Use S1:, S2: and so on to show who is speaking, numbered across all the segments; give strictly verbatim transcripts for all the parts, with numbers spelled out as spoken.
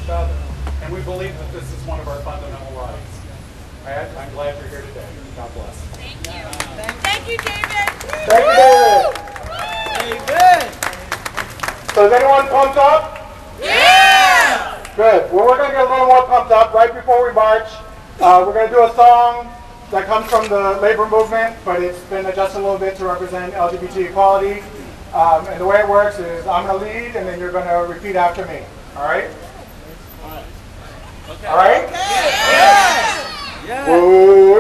S1: other. And we believe that this is one of our fundamental rights. I, I'm glad you're here today. God bless.
S2: Thank you. Thank you, David.
S1: Thank you, David.
S3: David.
S1: So is anyone pumped up?
S2: Yeah!
S1: Good. Well, we're going to get a little more pumped up right before we march. Uh, we're going to do a song that comes from the labor movement, but it's been adjusted a little bit to represent L G B T equality. Um, and the way it works is I'm going to lead, and then you're going to repeat after me. All right?
S3: Okay.
S1: All right?
S3: Okay. Yeah. Yeah.
S1: Whoa.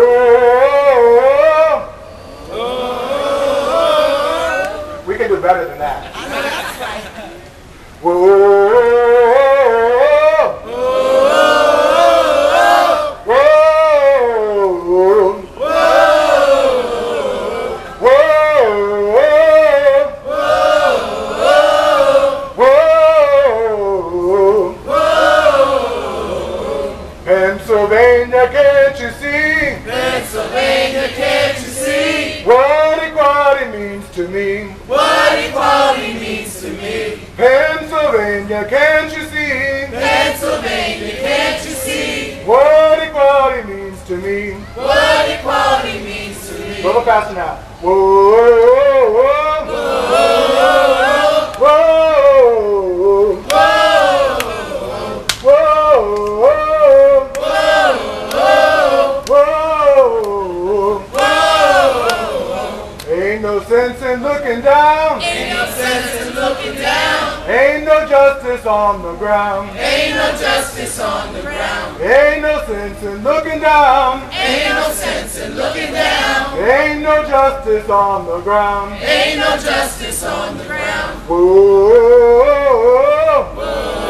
S3: Whoa.
S1: We can do better than that.
S2: I know that's right.
S1: Whoa. Pennsylvania, can't you see?
S3: Pennsylvania, can't you see?
S1: What equality means to me?
S3: What equality means to me?
S1: Pennsylvania, can't you see?
S3: Pennsylvania, can't you see?
S1: What equality means to me?
S3: What equality means to me?
S1: A little faster now. Whoa, whoa, whoa,
S3: Whoa.
S1: whoa,
S3: Whoa.
S1: whoa, Ain't no sense in looking down.
S3: Ain't no sense in looking down.
S1: Ain't no justice on the ground.
S3: Ain't no justice on the ground.
S1: Ain't no sense in looking down.
S3: Ain't no sense in looking down.
S1: Ain't no justice on the ground.
S3: Ain't no justice on the ground.
S1: Whoa,
S3: Whoa.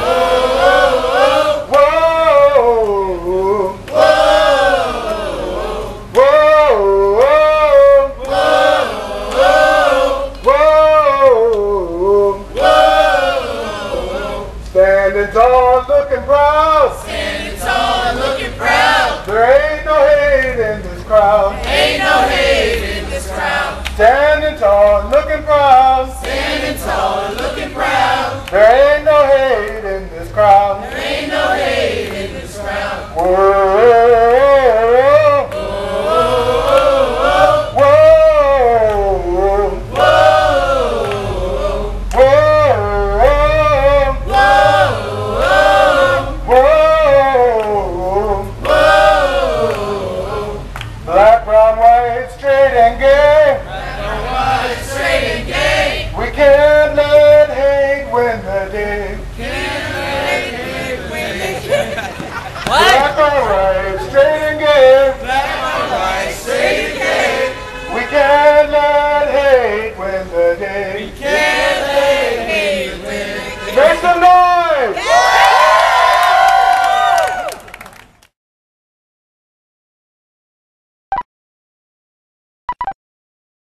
S1: whoa,
S3: Whoa.
S1: whoa,
S3: Whoa.
S1: standing tall, looking proud.
S3: Standing tall and looking proud.
S1: There ain't no hate in this crowd.
S3: Ain't no hate in this crowd.
S1: Standing tall, looking proud.
S3: Standing tall and looking proud.
S1: There ain't no hate in this crowd.
S3: There ain't no hate in this crowd.
S1: Whoa,
S3: Whoa.
S1: whoa,
S3: Whoa.
S1: whoa, whoa. Black, brown, white, straight and gay.
S3: Black or white, straight and gay.
S1: We can't let hate win the day.
S3: Can't let hate win the day.
S1: Black or white, straight and gay.
S3: Black or white, straight and gay.
S1: We can't let hate win the day.
S3: Can't let hate win the day.
S1: Make some noise!